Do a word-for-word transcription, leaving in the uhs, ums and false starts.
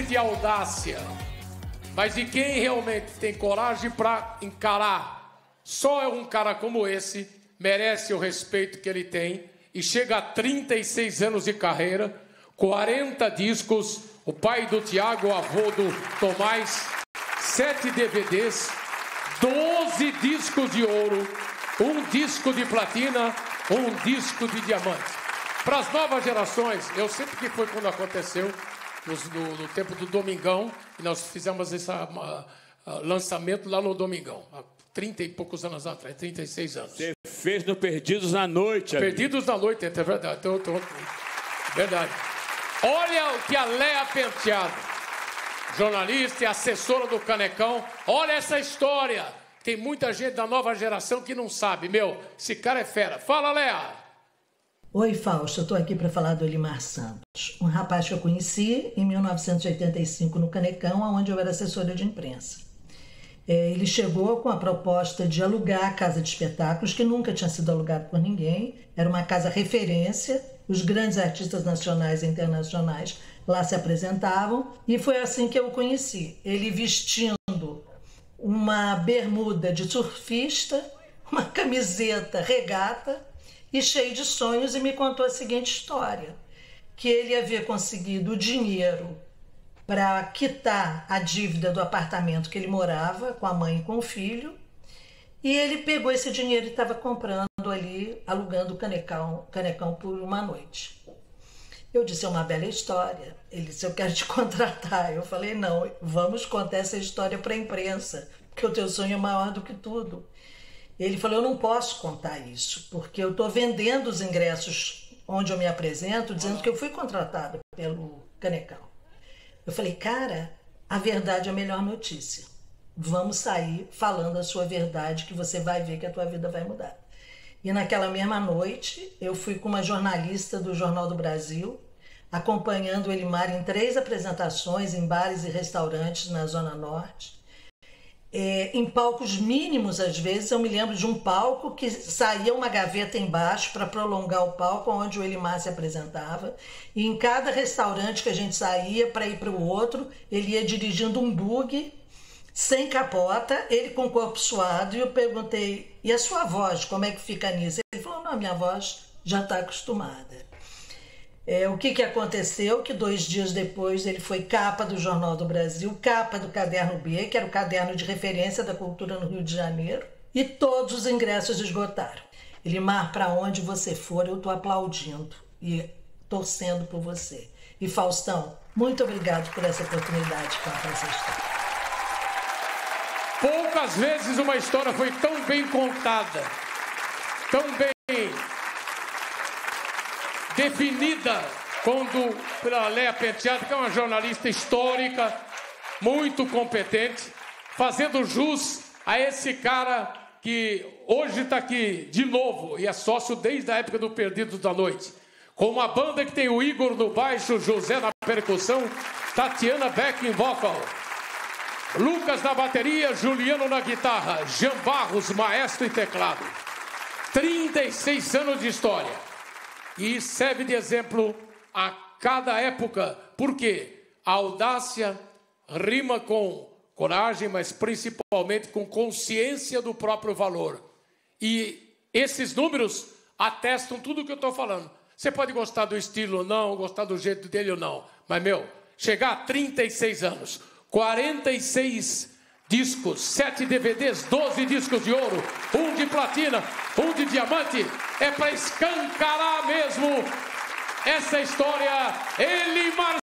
de audácia, mas de quem realmente tem coragem para encarar. Só é um cara como esse merece o respeito que ele tem e chega a trinta e seis anos de carreira, quarenta discos, o pai do Tiago, o avô do Tomás, sete D V Ds, doze discos de ouro, um disco de platina, um disco de diamante. Para as novas gerações, eu sempre que foi quando aconteceu, no, no, no tempo do Domingão, e nós fizemos esse uh, uh, lançamento lá no Domingão, há trinta e poucos anos atrás, trinta e seis anos. Você fez no Perdidos na Noite. Perdidos na Noite, é verdade. Tô, tô, verdade. Olha o que a Léa Penteado, jornalista e assessora do Canecão, olha essa história. Tem muita gente da nova geração que não sabe. Meu, esse cara é fera. Fala, Léa. Oi, Fausto. Eu estou aqui para falar do Elimar Santos, um rapaz que eu conheci em mil novecentos e oitenta e cinco no Canecão, onde eu era assessora de imprensa. É, ele chegou com a proposta de alugar a casa de espetáculos, que nunca tinha sido alugada por ninguém. Era uma casa referência, os grandes artistas nacionais e internacionais lá se apresentavam, e foi assim que eu o conheci. Ele vestindo uma bermuda de surfista, uma camiseta regata e cheio de sonhos, e me contou a seguinte história, que ele havia conseguido o dinheiro para quitar a dívida do apartamento que ele morava com a mãe e com o filho, e ele pegou esse dinheiro e estava comprando ali, alugando o Canecão, Canecão por uma noite. Eu disse, é uma bela história. Ele disse, eu quero te contratar. Eu falei, não, vamos contar essa história para a imprensa, porque o teu sonho é maior do que tudo. Ele falou, eu não posso contar isso, porque eu estou vendendo os ingressos onde eu me apresento, dizendo que eu fui contratado pelo Canecão. Eu falei, cara, a verdade é a melhor notícia. Vamos sair falando a sua verdade, que você vai ver que a tua vida vai mudar. E naquela mesma noite, eu fui com uma jornalista do Jornal do Brasil, acompanhando o Elimar em três apresentações em bares e restaurantes na Zona Norte. É, em palcos mínimos, às vezes, eu me lembro de um palco que saía uma gaveta embaixo para prolongar o palco onde o Elimar se apresentava, e em cada restaurante que a gente saía para ir para o outro, ele ia dirigindo um bug, sem capota, ele com o corpo suado, e eu perguntei, e a sua voz, como é que fica nisso? Ele falou, não, minha voz já está acostumada. É, o que, que aconteceu? Que dois dias depois ele foi capa do Jornal do Brasil, capa do Caderno B, que era o caderno de referência da cultura no Rio de Janeiro, e todos os ingressos esgotaram. Elimar, para onde você for, eu estou aplaudindo e torcendo por você. E Faustão, muito obrigado por essa oportunidade de contar essa história. Poucas vezes uma história foi tão bem contada, tão bem definida, quando pela Léa Penteado, que é uma jornalista histórica, muito competente, fazendo jus a esse cara que hoje está aqui de novo e é sócio desde a época do Perdidos da Noite. Com uma banda que tem o Igor no baixo, José na percussão, Tatiana Beck em vocal, Lucas na bateria, Juliano na guitarra, Jean Barros, maestro e teclado. trinta e seis anos de história. E serve de exemplo a cada época, porque a audácia rima com coragem, mas principalmente com consciência do próprio valor. E esses números atestam tudo o que eu estou falando. Você pode gostar do estilo ou não, gostar do jeito dele ou não, mas, meu, chegar a trinta e seis anos, quarenta e seis discos, sete D V Ds, doze discos de ouro, um de platina, um de diamante, é para escancarar mesmo essa história. Elimar